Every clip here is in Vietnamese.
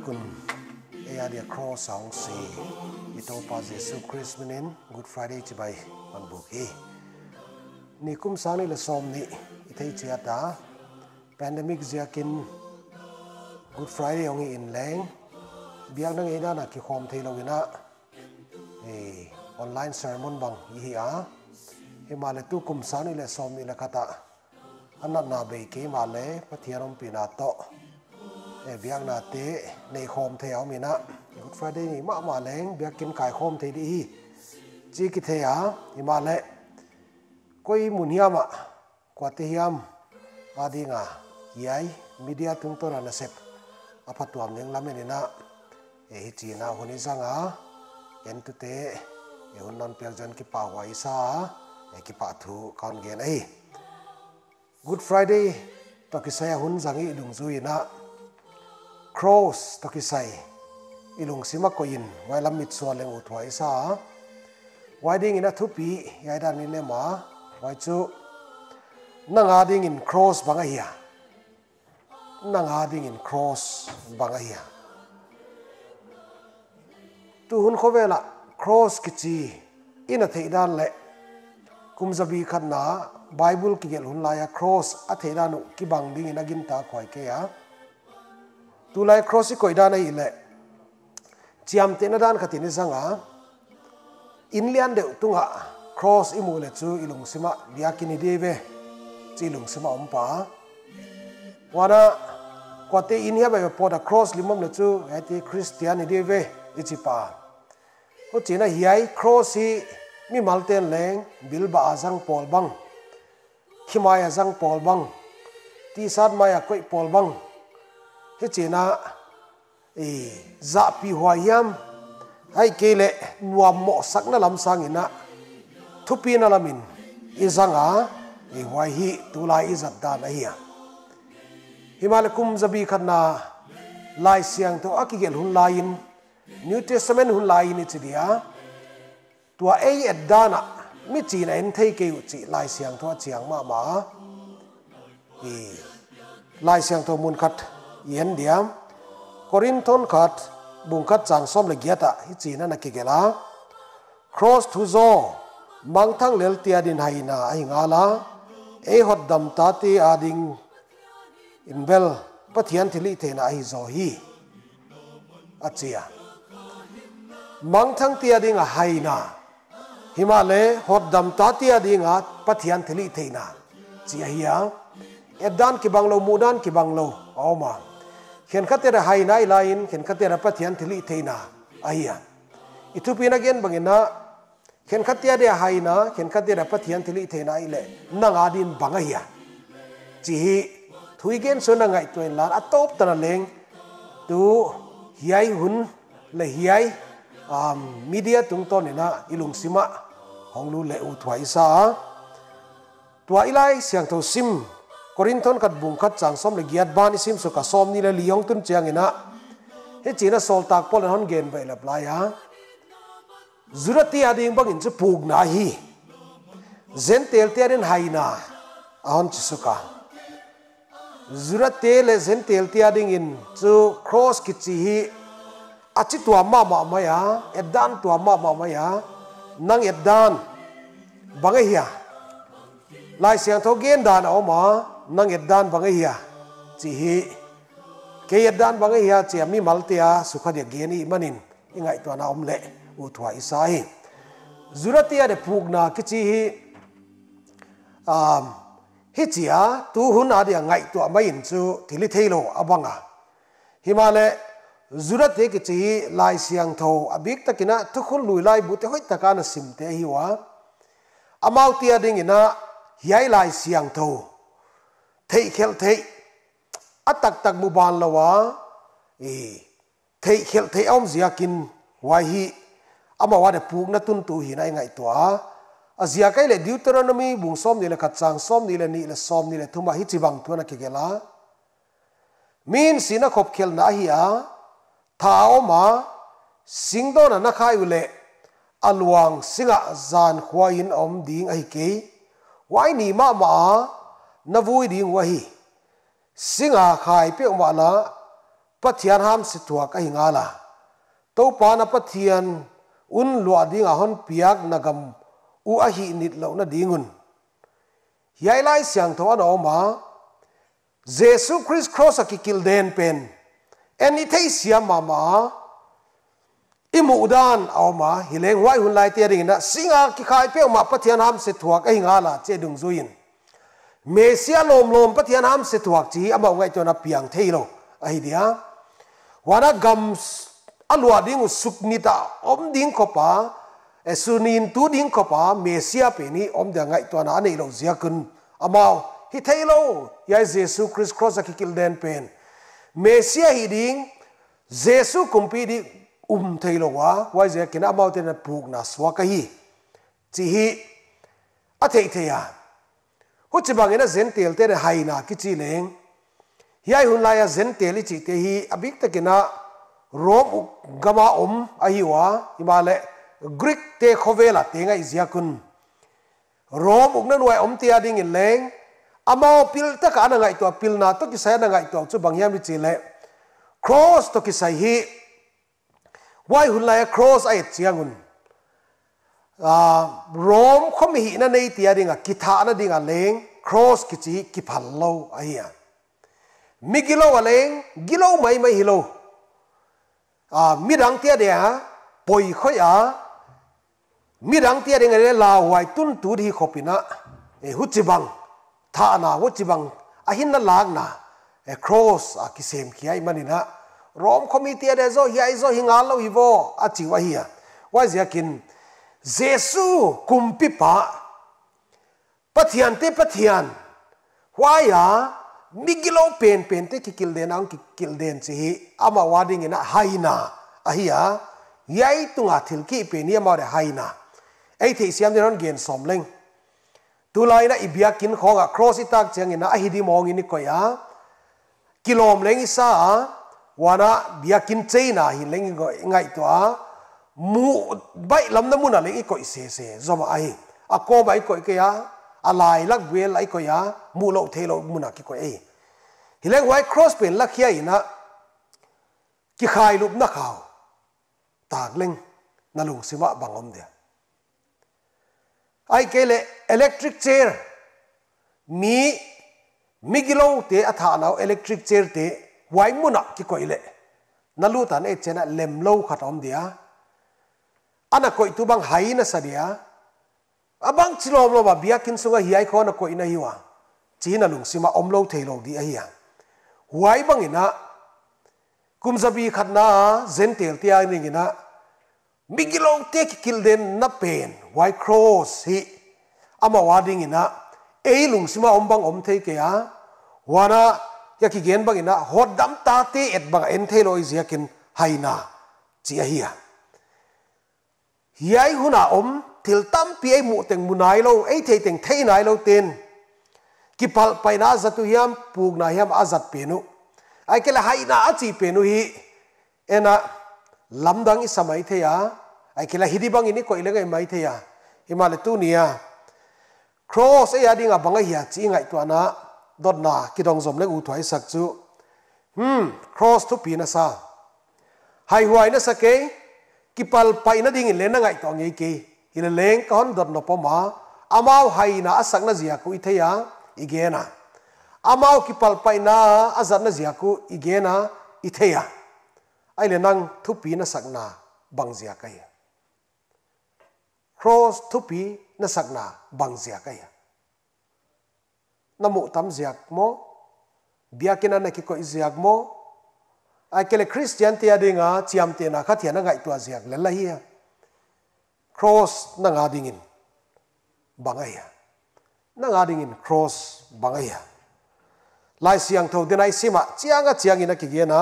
kun AHIA Khros song si Toupa Jesus Khrist minin GoodFriday chibai manbuki ni kum sani le som ni ithei chiata pandemic ziakin GoodFriday ongi in leng biak nang ina na ki khom thei lowina online sermon bang AHIA himale tu kum sani le som ni la kata anat na be ke male pathianom pina to biak na te nei khom thei mina GoodFriday ni ma leng biak kin kai khom thei di chi ki thei a himale koi muniama kwate hiam adinga yai media tung to na sep apatuam neng lamenina hi china honi sanga entute non perjan ki pawai sa ki pathu kan gen ai GoodFriday to ki saya hun zangi lungzuina Khros to ki sai ilung sima koin wailam mit suan leng uthwai sa wading ina thupi yaida ni lema wai chu nanga ding in Khros bangahia nanga ding in Khros bangahia tu hun khovela Khros kichi ina theidan le kumzabi khatna Bible ki gel hun laya Khros a theidanu ki bang ding ina gin ta khoi ke ya tu lai Khros ki koida na ile chiam te na dan khatini zanga inlian de tunga Khros imule chu ilung sima biakini deve chi ilung sima ompa wana kwate inia ba poda Khros limom le chu ati Christian deve ichipa o china hiai Khros hi mi malten leng bilba azang pol bang khimaya azang pol bang ti sat maya koi pol bang he china za pi huayam hai kele nuam mo sakna lam sangina Thupina lamin izanga huai hi tulai izat dan ahia himalakum zabi khatna lai siang to akigel hun lain New Testament hun lain ichidia tua ei edana mi china en thei ke uchi lai siang to chiang ma lai siang to mun khat yen diam KORINTH khat bung khat chang som le giata hi china na kigela Khros thu zo mangthang lel tia din haina ai ngala e hot dam ta ti ading inbel pathian thili thena ai zo hi achia mangthang tia ding a haina himale hot dam ta tia ding a pathian thili thena chi ahia edan ki banglo mudan ki banglo awma khen khatera haina ilain khen khatera pathian thili thena ahia Thupina gen bangina khen khatia de haina khen khatera pathian thili thena ile nanga din bangahia chi hi thuigen sona ngai toin lan atop tana leng tu hiai hun le hiai media tung ton ina ilung sima honglu le u thwai sa tua ilai siang tho sim KORINTH kat bung khat chang som le giat ban isim su ka som ni le liong tun chiang ina he china sol tak pol hon gen bai la playa zurati ading bang in chu pug na hi zentel terin haina ahon chisuka zurate le zentel tia ding in chu Khros kichi hi achi tua ma ya edan tua ma ya nang edan bangahia lai siang tho gen dan oma nang edan bangahia chi hi ke edan bangahia chi mi maltia sukha de geni manin ingai to na omle u thwa isai zuratia de pugna kichi hi hichia tu hun adia ngai to mai in chu thili theilo abanga himale zurate ki chi lai siang tho abik takina thukhul lui lai bute hoi takana simte hiwa amau tia ding ina hiai lai siang tho thei khel thei atak tak muban lawa thei khel thei om ziakin wai hi amawa de puk na tun tu hi nai ngai to azia kai le Deuteronomy bung som ni le khatchang som ni le som ni le thuma hi chiwang tu na kigela min sina khop khel na hi a thaoma singdo na khai ule alwang singa zan khwain om ding ai ke wai ni ma na vui ding wa hi singa khai pe ma la Pathian ham situak a hingala Toupa na Pathian un lua ding a hon piak nagam u a hi nit lo na dingun hiai lai siang tho an oma Jesus Christ cross a kikil den pen eni thei siam mama imu dan oma hileng wai hun lai te ring na singa ki khai pe ma Pathian ham situak a hingala che dung zuin Mesia lom lom Pathian ham situak chi ama ngai to na piang thei lo ai dia wana gam alua ding suknita om ding kopa sunin tu ding kopa Mesia pe ni om da ngai to na nei lo zia kun amao hi thei lo ya Jesus Christ cross a kikil den pen Mesia hi ding Jesus kumpi di thei lo wa zia kina amao te na puk na swa ka hi chi hi a thei theya hu chi bangena zentel te re haina ki chi leng hiai hun laia zentel chi te hi abik ta kina rom gama ahiwa imale Greek te khovela te ngai zia kun rom ukna nuai te ading in leng amao pil ta ka na ngai to pil na to ki sai na ngai to chu bangyam ri chi le cross to ki sai hi wai hun laia cross ai chiangun rom khomi hi na nei ti adinga kitha na dinga leng cross ki chi ki phal lo ahia migilo aleng gilo mai mai hilo midang tia de poi khoya midang tia de ngale la wai tun tu hi khopina huchibang tha na huchibang ahin na lag na cross a kisem khiai manina rom khomi tia de zo hiai zo hingal lo hivo a chi wa hia wa ziakin Jesu Kumpipa Pathian te Pathian waya migilo pen te kikil den ang kikil den chi ama wading ina haina ahia yai tunga thilki pe ni ama re haina ei thei siam deron gen somleng tulai na ibiakin khonga cross itak chang ina ahidi mong ini koya kilom leng isa wana biakin cheina hi leng ngai to mu bai lam na mun ale ko se zoma ai a ko bai ko ke ya alai lak wel ai ko ya mu lo thelo muna ki ko ai hileng white cross pen lak khia ina ki khai lup na khaw tak leng na lung sima bangom de ai kele electric chair migilo te atha naw electric chair te wai muna ki ko ile nalu tan e chena lemlo khatom dia ana koi tu bang hai na sadia abang chilom lo ba biakin sunga hiai khona koi na hiwa china lung sima omlo theilo di ahia huai bang ina kumzabi khatna zentel tia ringina migilo te kilden na pen wai cross hi ama wading ina ei lung sima ombang om thei ke ya wana yaki gen bang ina hodam ta te et bang en theilo iziakin haina chi ahia hiai huna til tam pi ai mu teng munai lo ai thei teng thei nai lo ten ki pal paina zatu hiam pug na hiam azat penu ai kela haina achi penu hi ena lamdang i samai theya ai kela hidibang ini ko ilengai mai theya himale tu nia cross ai adinga banga hi chi ngai to na dot na kidong zom le u thwai sak chu cross Thupina sa hai huai na sake kipal paina ding in lena ngai to ngai ke ila leng kon dot no poma amau haina asakna zia ku ithaya igena amau kipal paina azatna zia ku igena ithaya aile nang Thupina sakna bangzia kai cross thupi na sakna bangzia kai namu tam ziak mo biakina na ki ko ziak mo akele Christian te adinga chiam te na khathia na ngai to ziak le la hi cross na nga dingin bangaya na nga dingin cross bangaya lai siang tho denai sima chiang ina ki gena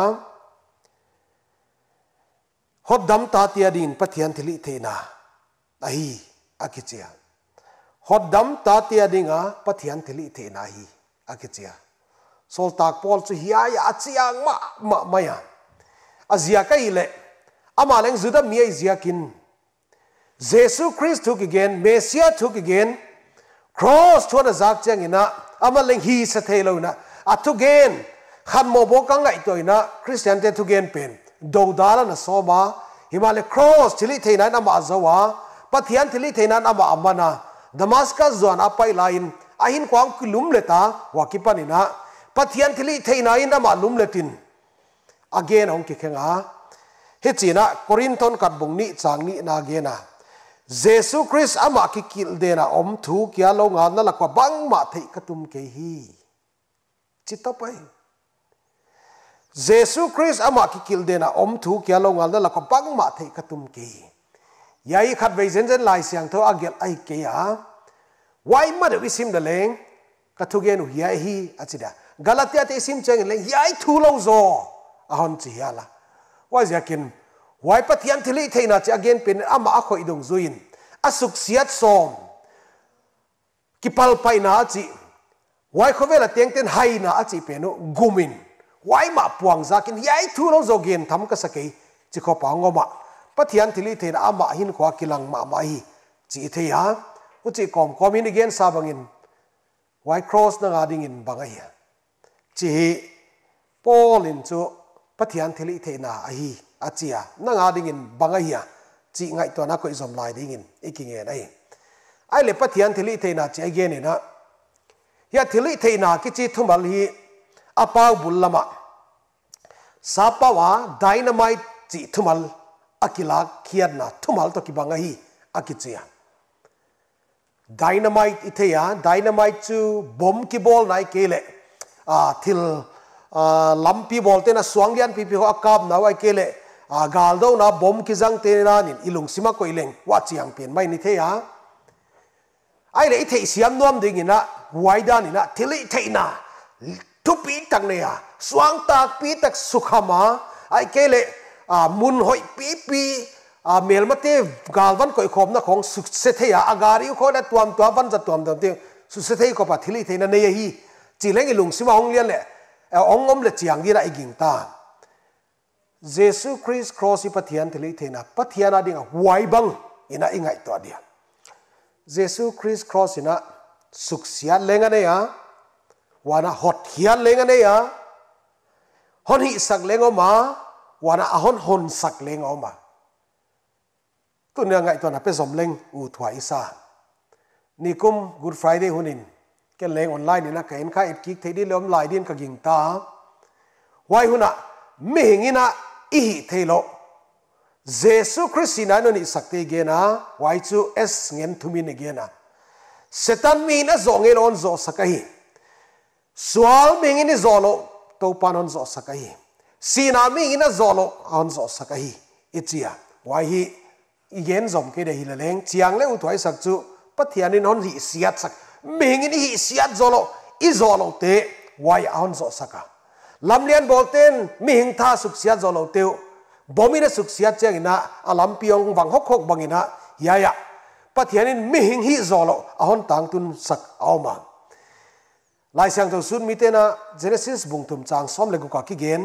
hodam ta tia din Pathian thili theina ahi akichia hodam ta tia dinga Pathian thili theina hi akichia sol tak pol chu hiya achiang ma maya azia kai le amaleng zuda mi ziakin Jesus Christ took again Messiah took again cross to na zak chang ina amaleng hi sa thelo na atugen khan mo bo ka ngai toina Christian te thu gen pen do dala na soma himale cross thili theina na ma zawa pathian thili theina na ma amana Damascus zon apai lain ahin kwang kulum leta wakipanina pathian thili theina in ma lum letin again ong ki khenga hechina korinthon kat bungni changni na gena Jesus Christ ama ki kil dena om thu kya lo nga na lakwa bang ma thei katum ke hi chitapai Jesus Christ ama ki kil dena om thu kya lo nga na lakwa bang ma thei katum ke yai khat ve zen zen lai siang tho agel ai ke ya wai ma de sim de leng ka thu gen hu yai hi achida Galatiate sim cheng leng yai thu lo zo ahon chi hala wa yakin wai pathian thili theina chi again pen ama a khoi dong zuin asuk siat som kipal paina chi wai khovela tengten haina a chi penu gumin wai ma puang zakin yai thu lo zo gen tham ka sakei chi kho pa ngoma pathian thili theina ama hin khwa kilang ma ma hi chi theya uchi kom komin again sabangin wai cross na ngading in bangai chi Paul in chu pathian thili theina a hi achia nanga dingin bangahia chi ngai to na ko izom lai dingin ikinge nai ai le pathian thili theina chi again na ya thili theina ki chi thumal hi apa bullama sapawa dynamite chi thumal akila khiarna thumal to ki bangahi akichia dynamite ithea dynamite chu bom ki bol nai kele thil lampi bol te na suanglian pi ho akap na wai kele galdo na bom ki jang te na nin ilung sima ko ileng wa chiang pen mai ni the ya ai le the siam nom ding ina waida ni na thili theina thupi tak ne ya suang tak pi tak sukhama ai kele mun hoi pi pi melmate galvan ko khom na khong su se the ya agari ko na tuam van za tuam dam te su se the ko pa thili theina ne hi chi leng ilung sima hong lian le ongom le chiang di ra iging ta Jesus Christ cross pathian thili theina pathian ading wai bang ina ingai to dia Jesus Christ cross ina suksia lenga ne ya wana hot hian lenga ne ya hon hi sak lengo ma wana ahon hon sak lengo ma tu ne ngai to na pe zom leng u thwa isa nikum good friday hunin ke leng online ina ka in kha it kik thei di lom lai din ka ging ta wai huna mi hingina ihi thelo Jesus Christina no ni sakte gena wai chu es ngen thumin gena setan mi na zongel on zo sakahi swal mi ngini zolo to panon zo sakahi sina mi ngina zolo on zo sakahi ichia wai hi igen zom ke de hilaleng chiang le u thwai sak chu pathianin hon hi siat sak mi ngini hi siat zolo i zolo te wai on zo saka lamlian bolten mi hing tha suk sia zolo teu bomina suk sia chengina alam piong wang hok hok bangina ya pathianin mi hing hi zolo ahon tang tun sak awma lai sang to sun mitena Genesis bungtum chang som le ka ki gen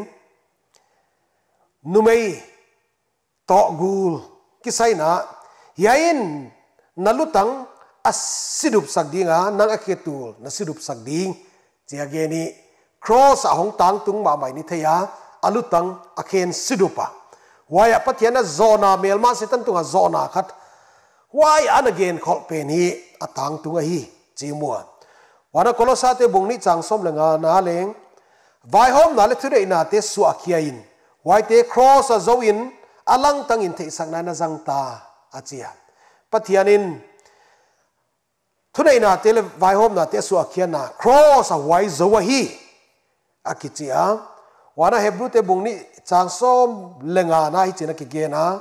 numei to gul kisaina yain nalutang asidup sakdinga nang aketul nasidup sakding jiageni Khros ahong tang tung ma mai ni theya alutang akhen sidupa waya pathiana zona melma setan tunga zona khat why an again khol pen hi atang tunga hi chimua wana Kolosate bungni chang som lenga na leng vai hom na le thure ina te su akhiain why te cross a zo in alang tang in thei sakna na jangta achia pathianin thure ina te le vai hom na te su akhiana cross a wai zo hi akichia wana Hebrewte bungni changsom lenga na hi china ki gena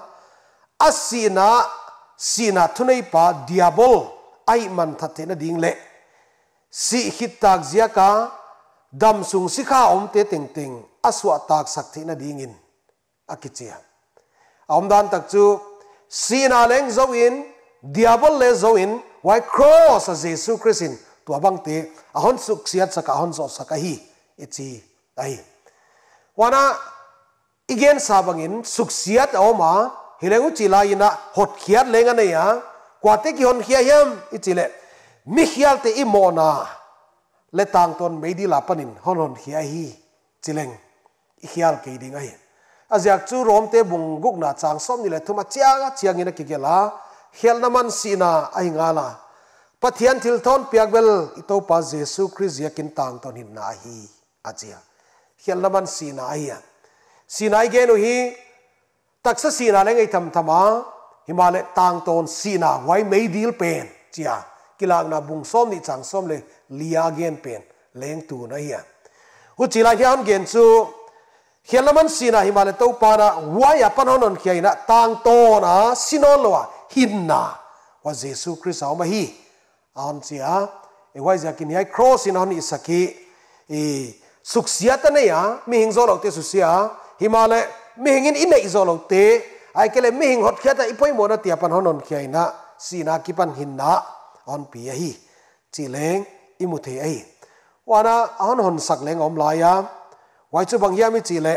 sina thunei pa diabol ai man thatena ding le si hitak ziaka dam sung sikha omte teng teng aswa tak sakthena dingin akichia omdan tak chu sina leng zoin diabol le zoin why cross as Jesus Christin tuabang te ahon suk siat saka ahon zo sakahi ichi ai wana igen sabangin suksiat oma hilengu chilaina hot khiat lenga ne ya kwate ki hon khia yam ichile mi khial te imona le tang ton meidi lapanin hon hon khia hi chileng hial ke ding ai azak chu rom te bung guk na chang som ni le thuma chiang ina kigela hel naman sina ai ngala pathian thil thon piakbel ito pa jesu Khrist yakin tang ton hin na hi achia hel naman sina ai sinai genu hi taksa sina le ngai tham thama himale tang ton sina wai mei dil pen chia kilang na bung som ni chang som le lia gen pen leng tu na hi hu chila hian gen chu hialaman sina himale to para waya panonon khiaina tang to na sinon lowa hinna wa jesu Khrist au ma hi an chia e wai ja kin hai cross in on isaki e suksiata ne ya mi hing zolo te susia himale mi hingin inei zolo te ai kele mi hing hot khiata ipoi mo na tia panonon khiaina sina kipan hinna on pi hi chileng imuthe ai wana an hon sakleng om laya wai chu bang yami chile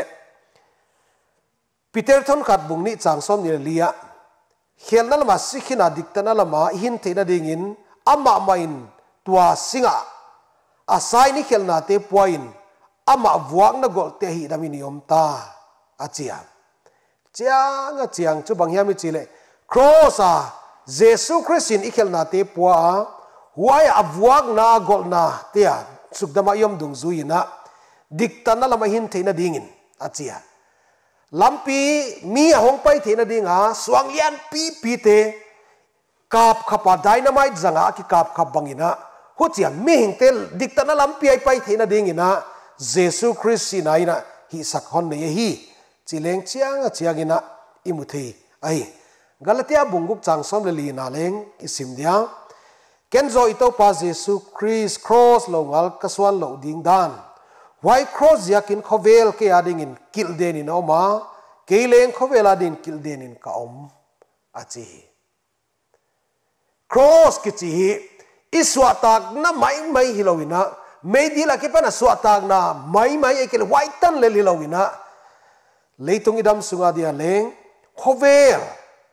Peter thon khat bung ni chang som ni lia helna lama sikhina diktana lama hin theina dingin ama main tua singa asai ni khelna te point ama vuak na gol te hi daminiom ta achia chiang chu bang yami chile Khros jesu Khrist in ikhelna te pua huai avuak na gol na te sukdama yom dung zuina diktana lama hin theina dingin achia lampi mi hong pai theina dinga suang lian pi te kap khapa dynamite zanga ki kap khap bangina huchia mi hing tel diktana lampi ai pai theina dingina jesu Khrist sinaina hi sakhon ne hi chileng chiangina imuthi ai galatia bunguk changsom le lina leng isim dia kenzo ito pa jesu Khrist cross loungal kaswan lo ding dan why cross yakin khovel ke ading in kilden in oma keleng khovel adin kilden in ka om achi cross kichi iswatak na mai hilowina medila ke pana swatak na mai ekel waitan le hilowina leitung idam sunga dia leng khovel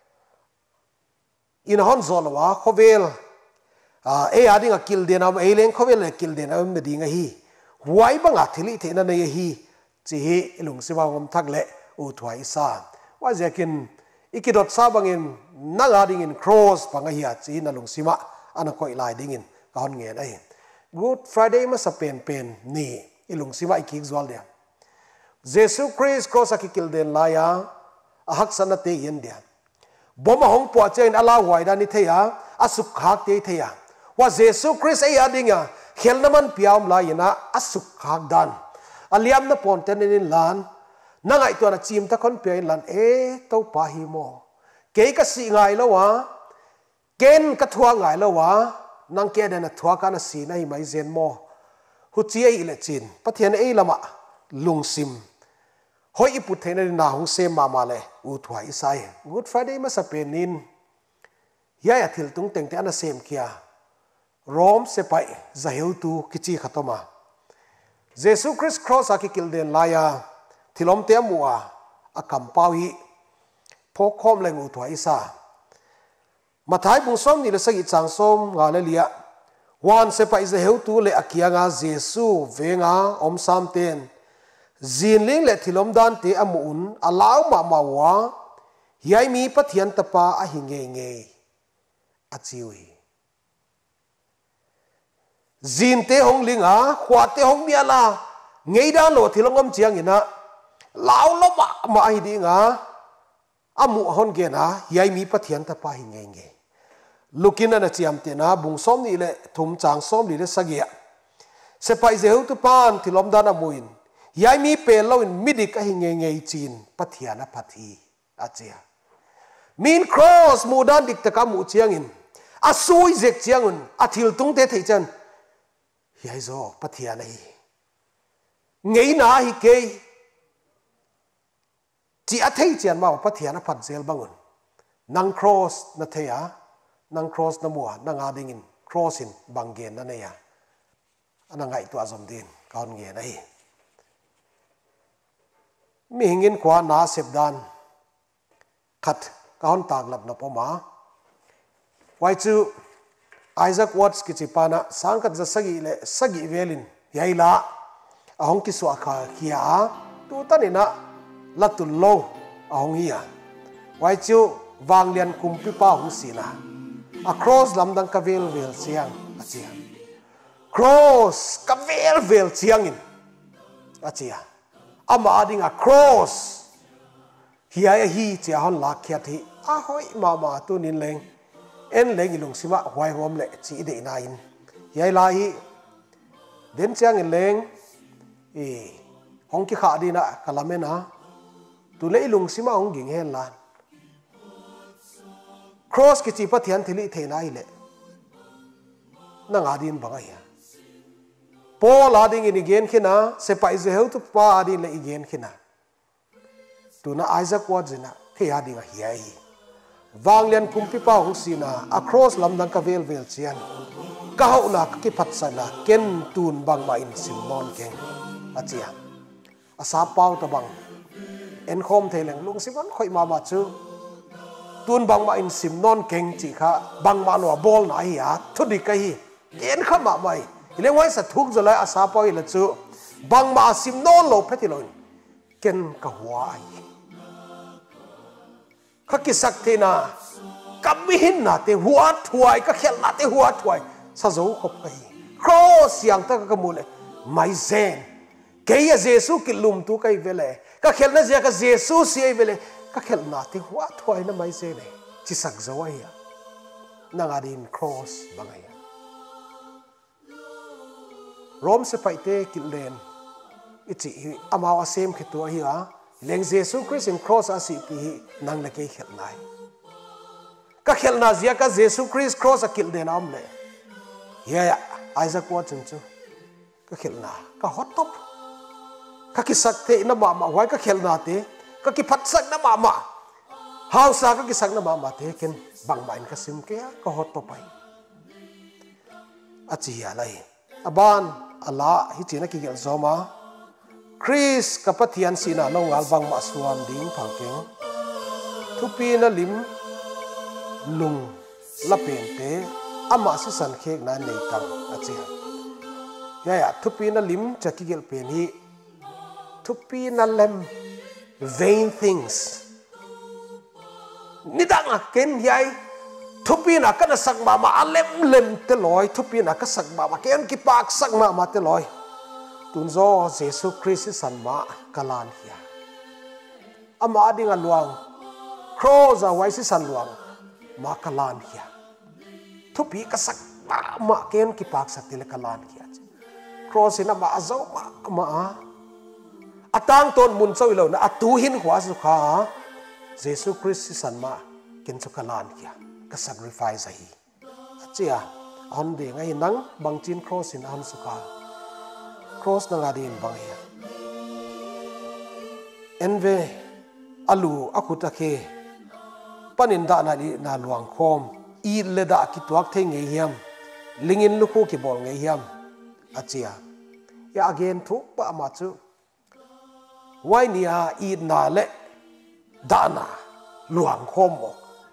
in hon zolwa khovel e ading a kilden am eleng khovel le kilden am medinga hi wai banga thili theina nei hi chi hi ilung siwa ngom thak le u thwai sa wa zekin ikidot sa bangin nanga ding in cross panga hi chi na lung sima ana koi lai ding in kaon nge ai good friday ma sa pen ni ilung sima ikik zwal dia jesu Khrist cross akikil den laya ahak sanate yen dia boma hong po chen ala wai da ni theya asuk khak te theya wa jesu Khrist ai adinga helnaman piam la yana asuk khak dan aliam na ponten in lan nangai to na chim ta kon pe lan e to pa hi mo ke ka si ngai lo wa ken ka thua ngai lo wa nang ke den na thua ka na si nai mai zen mo hu chi ai le chin pathian ei lama lungsim hoi ipu theina na hong se ma le u thua isai good friday ma sa penin ya thil tung teng te ana sem kia rom se pai zaheu tu kichi khatoma jesu Khrist cross akikil den laya thilom te mua akam pawi phokhom leng u thwa isa mathai bung som ni le sagi chang som nga le lia wan se pai zaheu tu le akianga jesu venga om sam ten zinling le thilom dan te amun alaw ma yai mi pathian tapa a hinge achiwi zin te hong linga khwa te hong miala ngei da lo thilongom chiang ina law lo ma hi dinga amu hon ge na yai mi pathian ta pa hi nge lukina na chiam te na bung som ni le thum chang som ni le sagia se pai zeu tu pan thilom dan amuin yai mi pe lo in midik a hi nge chin pathian a phathi achia min cross mudan dik ta ka mu chiang in asui zek chiang un athil tung te thei chan yai zo pathian ai ngei na hi ke chi a thei chian ma pathian a phat zel bangun nang cross na theya nang cross na mua nang ading in cross in bangen na neya ana ngai tu azom din kaun nge nai mi hingin kwa na sepdan khat kaun tak lap na poma wai chu Isaac Watts kichipana sangkat za sagi velin yaila ahong ki suwa kha kia tu tanina latul lo ahong hiya wai chu Vanglian Kumpipa hong sihna a Khros lamdang ka velvel chiang a chia Khros ka velvel chiang in a chia ama ading a Khros hiya hi chia hon la khiat hi a hoi mama tu nin leng en leng ilung sima hwai hom le chi de na in hiya la hi den chiang in leng hong ki kha di na kalamena tu le ilung sima hong ging hen lan Khros ki chi Pathian thili the na ile na nga din bangai ya Paul ading in again khina se pai je heu tu pa adin le again khina tu na Isaac wa jina the ading a hiai Vanglian Kumpipa hong sihna a Khros lamdang ka velvel chian ka hauhna ka kiphatsakna ken tun bangmah-in simnon keng achia asa pau ta bang en khom theleng lung siman khoi mama chu tun bangmah-in simnon keng chi kha bangma no bol na hi a thudi ka hi ken kha ma mai ile wai sa thuk zalai asa pau ile chu bangma simnon lo phetiloin ken ka huai kha ki sakthena kamihin na te huat huai ka khel na te huat huai sa zo khop ka hi Khros yang ta ka mule mai zen ke ya jesu ki lum tu kai vele ka khel na je ka jesu si ai vele ka khel na te huat huai na mai zen chi sak zo ai ya na nga din Khros bangai rom se paite killen ichi amawa sem khitu hi a leng jesu Khrist in Khros asi pi nang na ke khel nai ka khel na zia ka jesu Khrist Khros a kil den am le ya Isaac wa chung chu ka khel na ka hot top ka ki sak the na ma wai ka khel na te ka ki phatsak na ma how sa ka ki sak na ma te ken bangmah-in ka sim ke ka hot top ai achi ya lai aban ala hi china ki gel zoma Khrist ka Pathian sihna loungal bangmah suan ding phalken Thupina lim lung la pente ama si san khekna'n neita'ng achia ya Thupina lim chakigel pen hi Thupina lem vain things neita'ng ken yai Thupina kana sak mama alem lem te loi Thupina ka sak mama ken ki pak sak mama te loi tunzo jesu Khrist san ma kalan hia ama ading aluang Khros a wai si san luang ma kalan hia Thupi ka sak ma ken ki pak sak tile kalan hia Khros ina ma azo ma atang ton mun chau lo na atu hin hwa su kha jesu Khrist san ma ken chu kalan hia ka sacrifice hi achia on de ngai nang bangchin Khros in an su kha Khros na nga din bang ya enve alu akuta ke panin da na li na luang khom I le da ki tuak the nge hiam lingin luku ki bol nge hiam achia ya again thuk pa ma chu wai nia I na le da na luang khom mo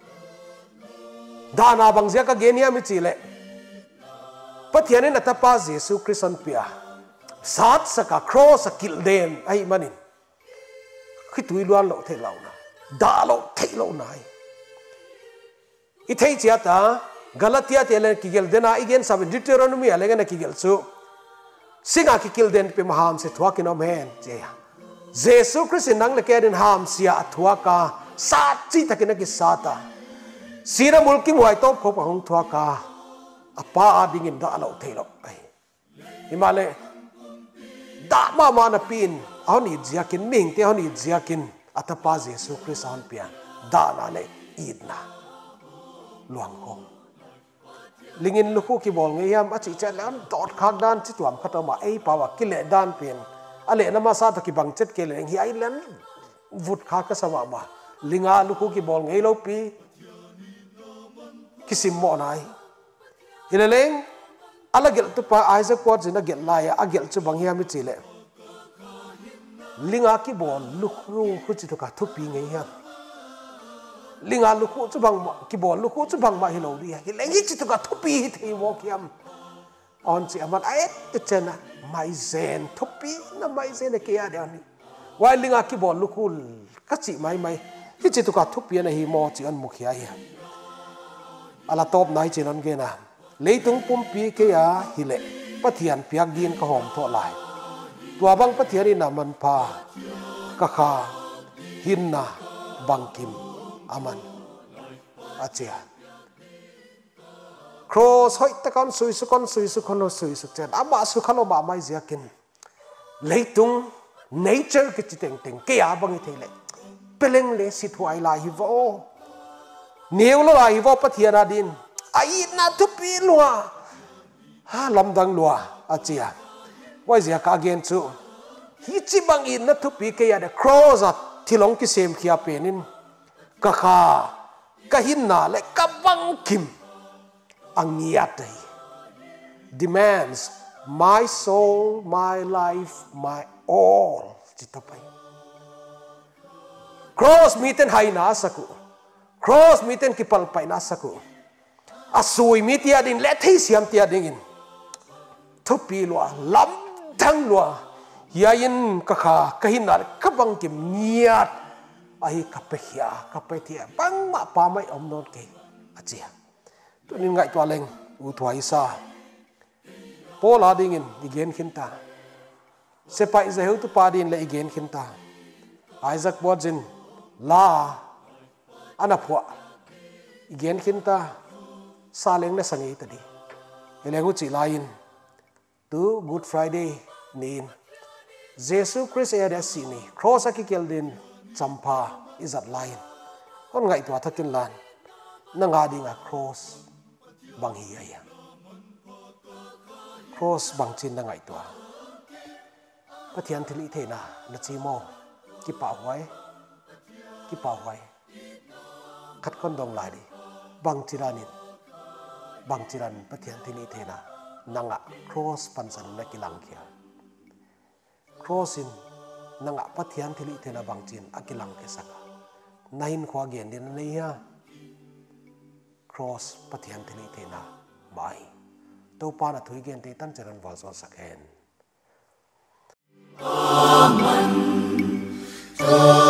da na bang zia ka gen hiam chi le Pathian na tapa jesu Khrist an pia sat saka Khros akil den ai manin khitui luan lo the lau na da lo the lo nai I thei chia ta GALATIATE le kigel dena igen sa Deuteronomy ale na kigel chu singa kigel den pe maham se thwa kinom hen che jesu Khrist nang le ke den ham sia athwa ka sat chi takina ki sata sira mulki muai top ko hong thwa ka apa ading in da lo the lo ai himale da ma na pin ahoni jiakin ning te ahoni jiakin atapa jesu Khrist an pia da na le idna luang ko lingin luku ki bol nge yam achi cha lan dot khak dan chi tuam khatoma ei pawa kile dan pen ale na ma sa ta ki bang chet ke le hi ai lan vut kha ka sama ma linga luku ki bol nge lo pi kisim mo nai hileleng ala gel tu pa Isaac ko jina gel la ya agel chu bang hiam chi le linga ki bol luku khu chi to ka thupi nge yam linga luku chu bang ki bol luku chu bang ma hilo ri hi lengi chi to ka thupi hi thei mo kiam on chi aman ai te chena mai zen thupi na mai zen ke ya dia ni wai linga ki bol lukul ka chi mai mai hi chi tu ka thupi na hi mo chi an mukhia hi ala top nai chi non ge na leitung pumpi ke ya hi le pathian piak din ka hom tho lai tuabang pathian in man pha ka kha hinna bangkim aman achia Khros hoi ta kon sui su kon sui su chen ama su khalo ba mai zia kin leitung nature ke chi teng teng ke ya bang the le peleng le si thuai la hi vo neu lo la hi vo pathian adin ai na tu pi lua ha lamdang lua achia wai zia ka gen chu hi chi bang in na tu pi ke ya de Khros at thilong ki sem khia penin ka kha ka hin na le ka bang kim angiate demands my soul, my life, my all. Chitapai. Khros miten haina saku. Khros miten kipalpai na saku. Asui mitia din lethei siam tia dingin. Thupi lua lamdang lua yain kakha kahinar kabang kim niat ai kapehia kapetia bangma pamai omnon ke achia. Tunin ngai tua leng u thuai sa pola dingin igen khinta sepai zeheu tu padin le igen khinta Isaac Bodjin la anapua igen khinta saleng na sangi tadi elengu chi lain tu Good Friday nin Jesus Khrist ada sini Khros akikeldin champa izat lain on ngai tua thakin lan nanga dinga Khros bang hiya Khros bang chin na ngai tua pathian thili the na na chi mo ki pa hwai khat kon dong lai di bang chiran pathian thili the na nanga Khros pansan na kilang khia Khros in nanga pathian thili the na bang chin akilang ke saka nain khwa gen din nei ha Khros pathian thili the na mai Toupa na thui gen te tan charan wal so sakhen Amen.